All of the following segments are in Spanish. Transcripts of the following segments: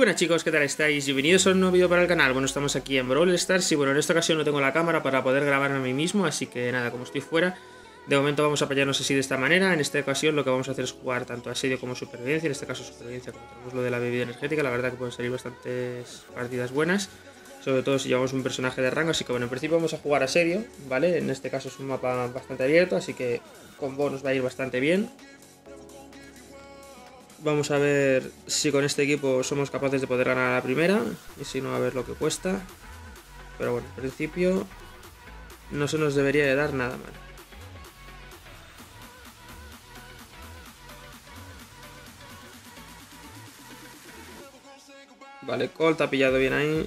buenas chicos, ¿qué tal estáis? Bienvenidos a un nuevo vídeo para el canal. Bueno, estamos aquí en Brawl Stars y bueno, en esta ocasión no tengo la cámara para poder grabarme a mí mismo, así que nada, como estoy fuera, de momento vamos a apoyarnos así de esta manera. En esta ocasión lo que vamos a hacer es jugar tanto asedio como supervivencia, en este caso supervivencia, como tenemos lo de la bebida energética, la verdad que pueden salir bastantes partidas buenas, sobre todo si llevamos un personaje de rango, así que bueno, en principio vamos a jugar asedio, ¿vale? En este caso es un mapa bastante abierto, así que con bonus va a ir bastante bien. Vamos a ver si con este equipo somos capaces de poder ganar a la primera. Y si no, a ver lo que cuesta. Pero bueno, en principio no se nos debería de dar nada mal. Vale, Colt ha pillado bien ahí.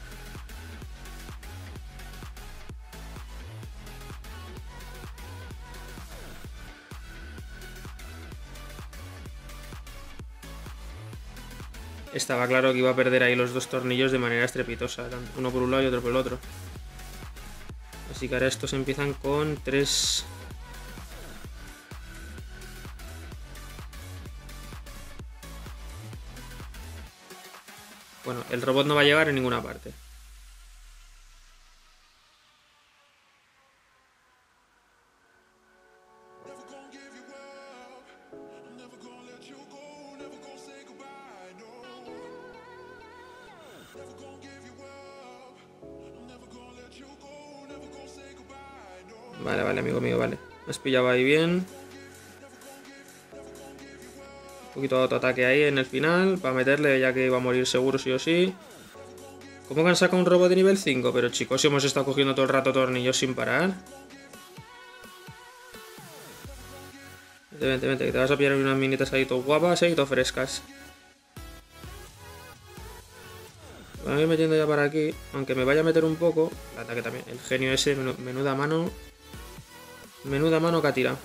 Estaba claro que iba a perder ahí los dos tornillos de manera estrepitosa, uno por un lado y otro por el otro. Así que ahora estos empiezan con 3. Bueno, el robot no va a llegar en ninguna parte. Vale, vale, amigo mío, vale. Me has pillado ahí bien. Un poquito de autoataque ahí en el final para meterle, ya que iba a morir seguro sí o sí. ¿Cómo que han sacado un robot de nivel 5? Pero chicos, si hemos estado cogiendo todo el rato tornillos sin parar. Vente, vente, vente, que te vas a pillar unas minitas ahí todo guapas y todo frescas. Voy a ir metiendo ya para aquí, aunque me vaya a meter un poco. El ataque también, el genio ese, menuda mano. Menuda mano que ha tirado.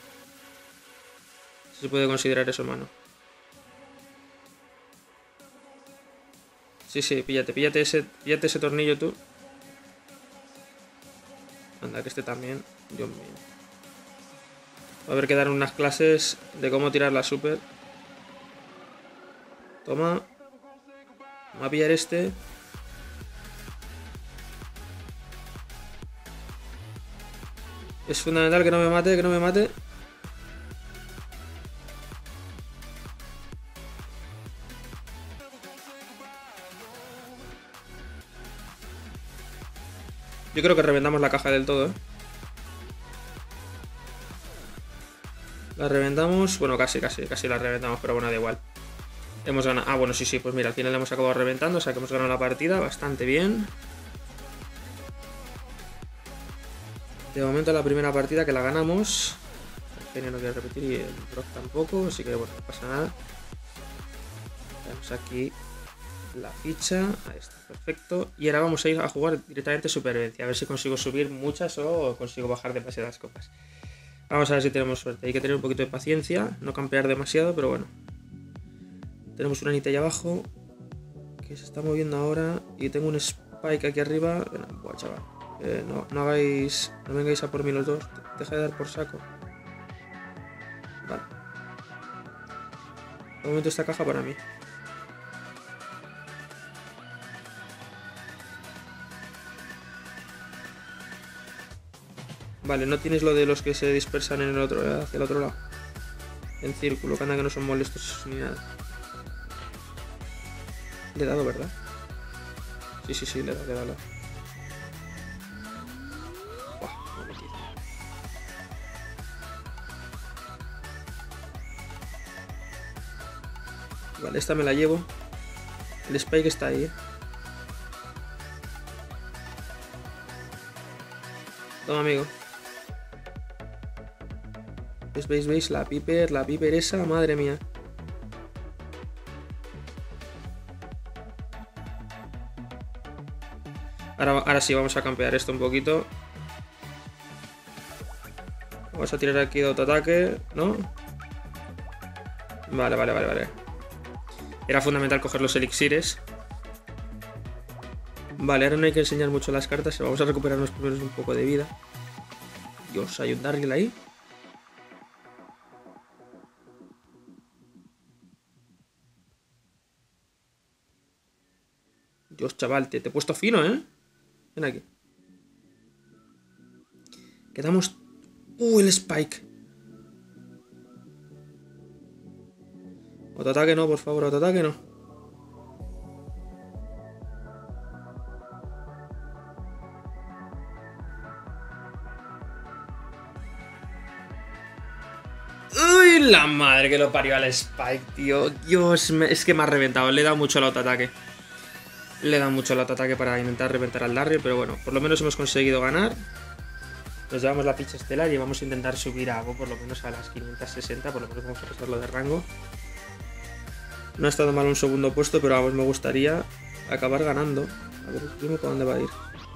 Se puede considerar eso mano. Sí, sí, píllate ese tornillo tú. Anda, que este también. Dios mío. Va a haber que dar unas clases de cómo tirar la super. Toma. Vamos a pillar este. Es fundamental que no me mate, que no me mate. Yo creo que reventamos la caja del todo, ¿eh? La reventamos. Bueno, casi la reventamos, pero bueno, da igual. Hemos ganado. Ah, bueno, sí, pues mira, al final la hemos acabado reventando, o sea que hemos ganado la partida bastante bien. De momento la primera partida que la ganamos. El genio no quiere repetir y el Brock tampoco, así que bueno, no pasa nada. Tenemos aquí la ficha. Ahí está, perfecto. Y ahora vamos a ir a jugar directamente supervivencia. A ver si consigo subir muchas o consigo bajar demasiadas copas. Vamos a ver si tenemos suerte. Hay que tener un poquito de paciencia, no campear demasiado, pero bueno. Tenemos una Anita ahí abajo que se está moviendo ahora. Y tengo un Spike aquí arriba. Bueno, buah, chaval. No vengáis a por mí los dos. Deja de dar por saco. Vale. De momento esta caja para mí. Vale, no tienes lo de los que se dispersan en el otro, hacia el otro lado. En círculo, que anda que no son molestos ni nada. Le he dado, ¿verdad? Sí, le he dado. Buah, me he metido. Vale, esta me la llevo. El Spike está ahí, Toma, amigo. ¿Veis? La Piper esa, madre mía. Ahora sí, vamos a campear esto un poquito. Vamos a tirar aquí de autoataque, ¿no? Vale. Era fundamental coger los elixires. Vale, ahora no hay que enseñar mucho las cartas. Vamos a recuperarnos primero un poco de vida. Dios, hay un Darryl ahí. Dios, chaval, te he puesto fino, ¿eh? Ven aquí. Quedamos... el Spike. Autoataque no, por favor, autoataque no. ¡Uy, la madre que lo parió al Spike, tío! Dios, es que me ha reventado. Le he dado mucho el autoataque. Le he dado mucho el autoataque para intentar reventar al Darryl, pero bueno, por lo menos hemos conseguido ganar. Nos llevamos la ficha estelar y vamos a intentar subir a Go por lo menos a las 560, por lo menos vamos a pasarlo de rango. No ha estado mal un segundo puesto, pero vamos, me gustaría acabar ganando. A ver, el primo, ¿para dónde va a ir?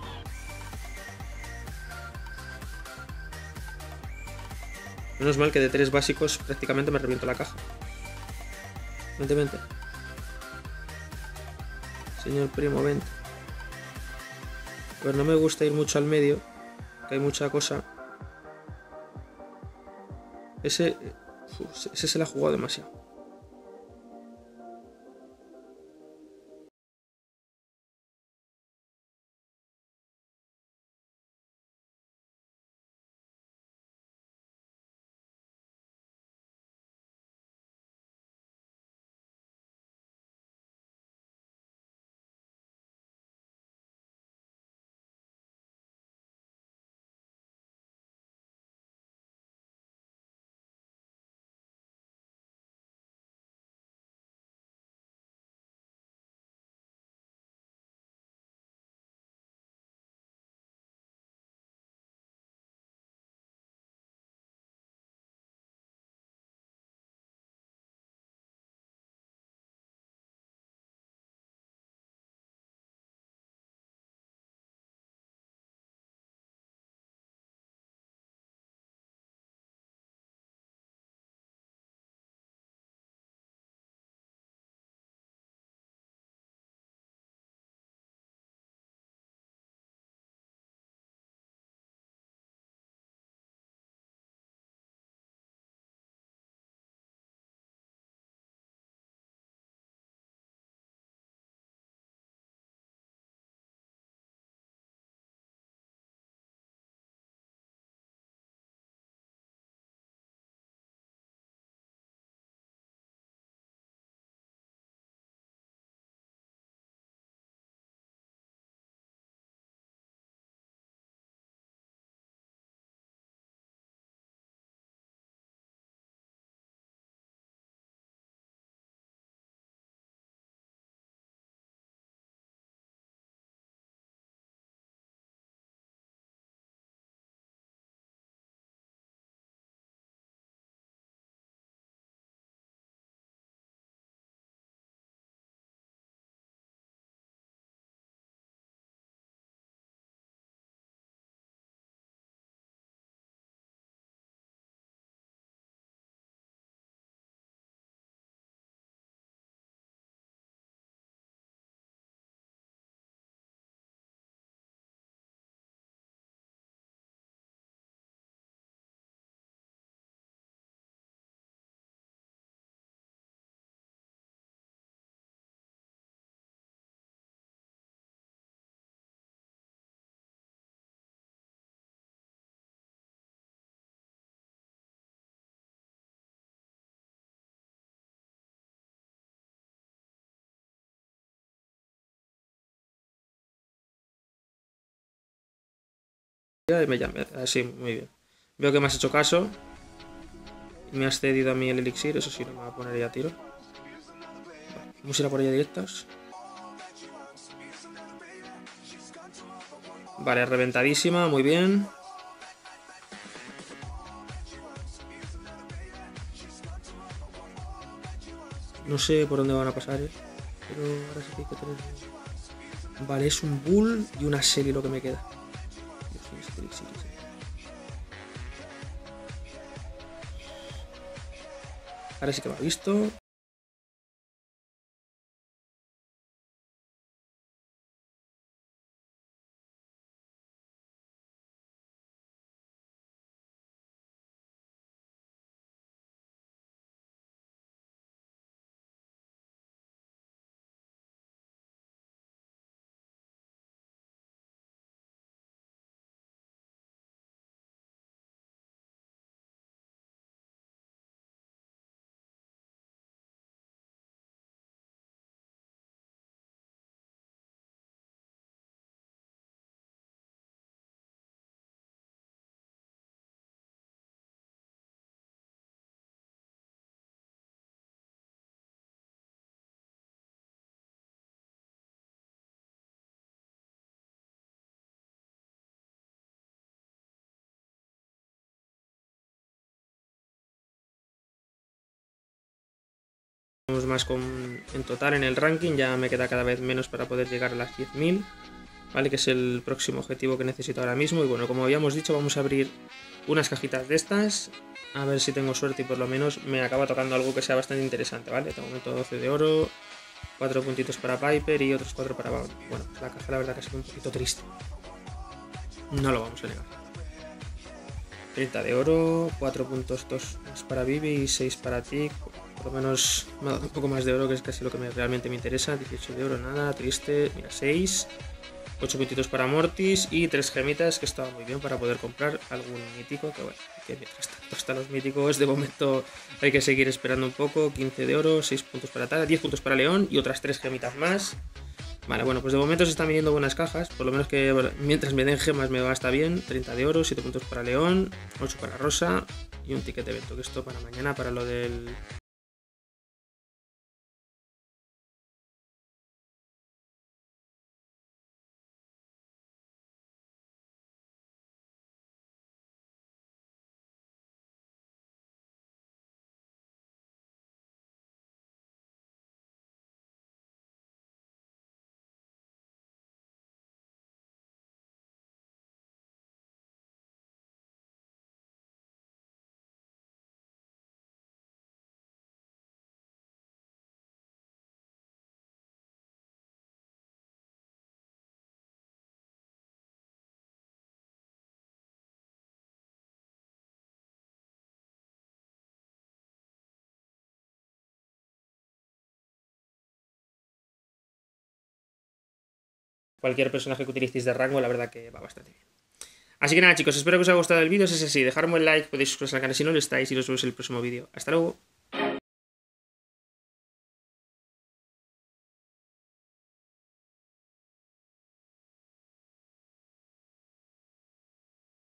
Menos mal que de 3 básicos prácticamente me reviento la caja. Vente, vente. Señor primo, vente. Pues no me gusta ir mucho al medio, que hay mucha cosa. Ese se la ha jugado demasiado. Y me llame. Así, muy bien. Veo que me has hecho caso. Y me has cedido a mí el elixir. Eso sí, no me va a poner ya a tiro. Vale, vamos a ir a por ella directas. Vale, reventadísima. Muy bien. No sé por dónde van a pasar, pero ahora sí que hay que tener... Vale, es un bull y una serie lo que me queda. Dios mío, este elixir, sí. Ahora sí que me ha visto. más en total en el ranking, ya me queda cada vez menos para poder llegar a las 10.000, ¿vale? Que es el próximo objetivo que necesito ahora mismo. Y bueno, como habíamos dicho, vamos a abrir unas cajitas de estas, a ver si tengo suerte y por lo menos me acaba tocando algo que sea bastante interesante, ¿vale? De momento 12 de oro, 4 puntitos para Piper y otros 4 para Bounty. Bueno, la caja la verdad que ha sido un poquito triste, no lo vamos a negar. 30 de oro, 4 puntos 2 más para Vivi y 6 para Tick. Por lo menos me ha dado un poco más de oro, que es casi lo que realmente me interesa. 18 de oro, nada, triste. Mira, 6. 8 puntitos para Mortis y 3 gemitas, que estaba muy bien para poder comprar algún mítico. Que bueno, que mientras tanto hasta los míticos, de momento hay que seguir esperando un poco. 15 de oro, 6 puntos para Tara, 10 puntos para León y otras 3 gemitas más. Vale, bueno, pues de momento se están viniendo buenas cajas. Por lo menos que bueno, mientras me den gemas me va hasta bien. 30 de oro, 7 puntos para León, 8 para Rosa y un ticket de evento, que esto para mañana, para lo del... Cualquier personaje que utilicéis de rango, la verdad que va bastante bien. Así que nada, chicos, espero que os haya gustado el vídeo. Si es así, dejadme un like, podéis suscribiros al canal si no lo estáis y nos vemos en el próximo vídeo. Hasta luego.